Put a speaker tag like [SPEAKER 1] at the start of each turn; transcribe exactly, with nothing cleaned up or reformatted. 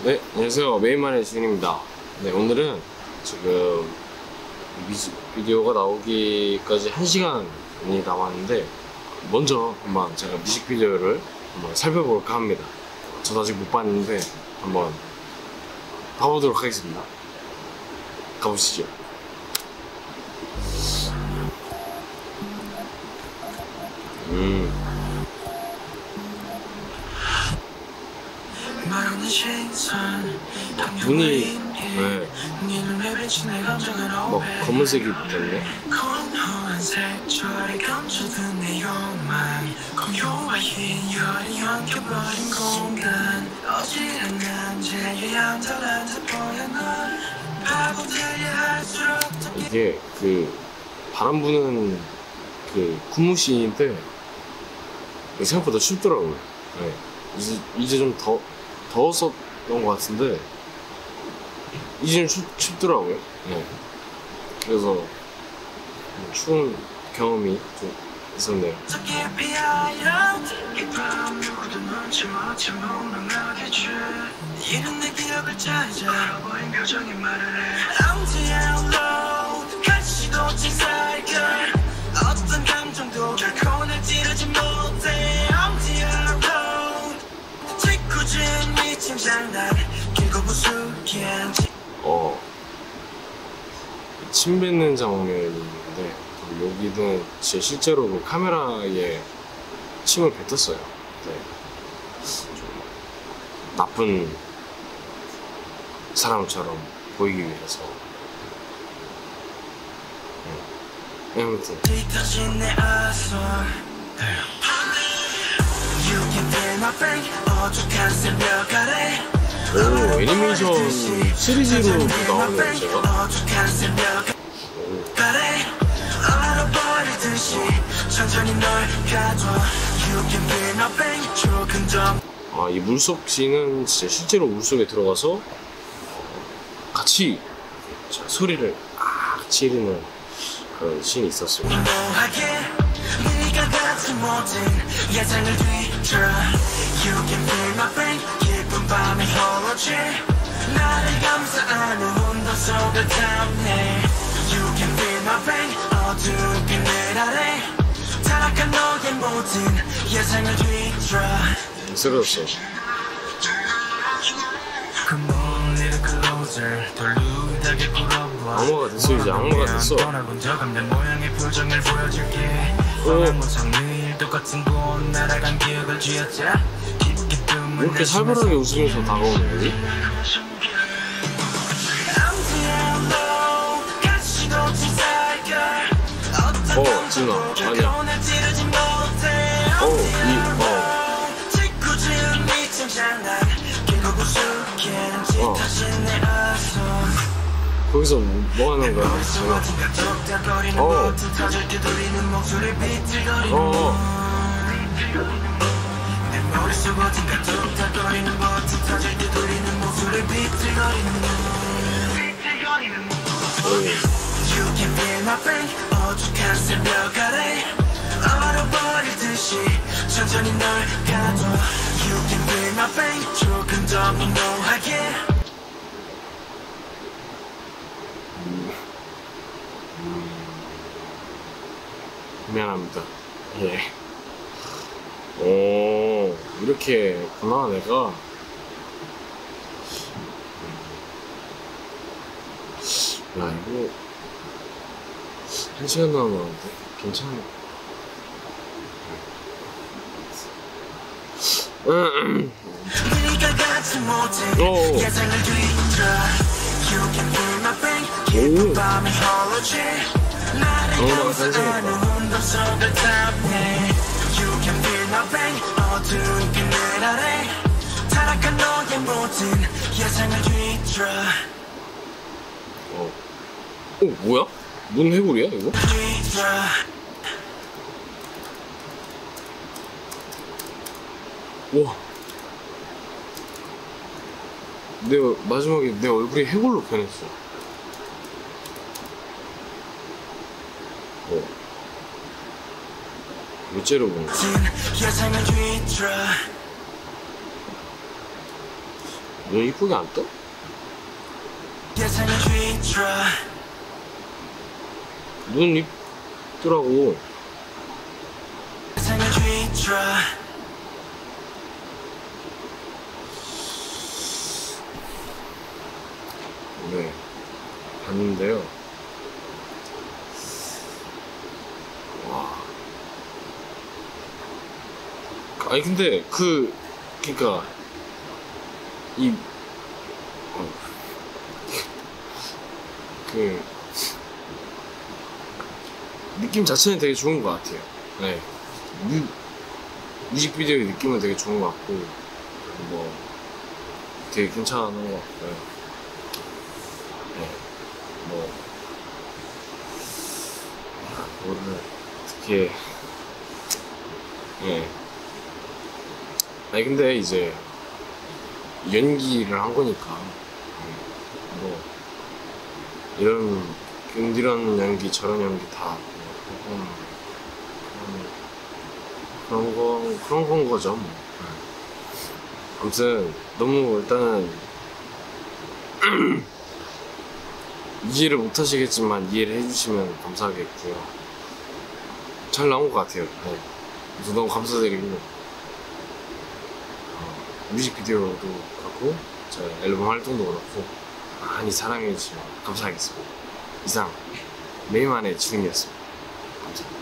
[SPEAKER 1] 네, 안녕하세요. 메인만의 주인입니다. 네, 오늘은 지금 뮤직비디오가 나오기까지 한 시간이 남았는데 먼저 한번 제가 뮤직비디오를 한번 살펴볼까 합니다. 저도 아직 못 봤는데 한번 봐보도록 하겠습니다. 가보시죠. 음. 눈이 네. 막 검은색이 붙었네. 이게 그 바람 부는 그 굿무신인데 생각보다 춥더라고요. 네. 이제, 이제 좀 더, 더웠었던 것 같은데 이제는 춥, 춥더라고요. 네. 그래서 추운 경험이 좀 있었네요. 어떤 감정도 결코 날 찌르지 못해. I'm zero. 짓궂은 미친 장난 길고 부수기엔 어, 침 뱉는 장면이 있는데 여기는 제 실제로 그 카메라에 침을 뱉었어요. 네. 좀 나쁜 사람처럼 보이기 위해서. 네. 아무튼 오, 애니메이션 시리즈로 나오네요, 제가. 아, 이 물속 씬은 진짜 실제로 물속에 들어가서 같이 소리를 아, 지르는 그런 씬이 있었어요. 나를 감싸는 혼돈 속을 탐내 You can feel my pain 어두운 늘 아래 타락한 너의 모든 예상을 뒤틀어 쓰러졌어. 악마가 됐어. 이제 악마가 됐어. 오. 이렇게 살벌하게 웃으면서 다가오는 거지? 어, 진아, 아니야. 어, 이, 어. 어. 거기서 뭐 하는 거야? 어. 어. 어둑한 새벽 아래 얼어버리듯이 천천히 널 가둬 You can feel my pain 조금 더 무모하게 음. 음. 미안합니다. 예. 오, 이렇게 했구나 내가. 야, 이거 한 시간 남았는데 괜찮아. 음. 오. 오. 너무나 잘생겼다. 어. 어, 뭐야? 뭔 해골이야 이거? 와, 내 마지막에 내 얼굴이 해골로 변했어. 어. 왜 째려보는 거야?
[SPEAKER 2] 눈 이쁘게 안 떠?
[SPEAKER 1] 예상을 뒤틀어
[SPEAKER 2] 눈 이쁘더라고.
[SPEAKER 1] 예상을 뒤틀어
[SPEAKER 2] 네, 봤는데요. 와. 아니 근데 그 그니까 이 어, 그 느낌 자체는 되게 좋은 것 같아요. 네. 뮤, 뮤직비디오의 느낌은 되게 좋은 것 같고 뭐 되게 괜찮은 것 같고요. 네. 뭐 뭐를 어떻게 예. 아니 근데 이제 연기를 한 거니까 뭐 이런 이런 연기 저런 연기 다 뭐 그런 그런 거 그런 건 거죠. 뭐. 아무튼 너무 일단은 이해를 못 하시겠지만 이해를 해주시면 감사하겠고요. 잘 나온 것 같아요. 네. 그래서 너무 감사드리고 어, 뮤직비디오도 그렇고 저 앨범 활동도 그렇고 많이 사랑해 주시면 감사하겠습니다. 이상 메이만의 지훈이었습니다. 감사합니다.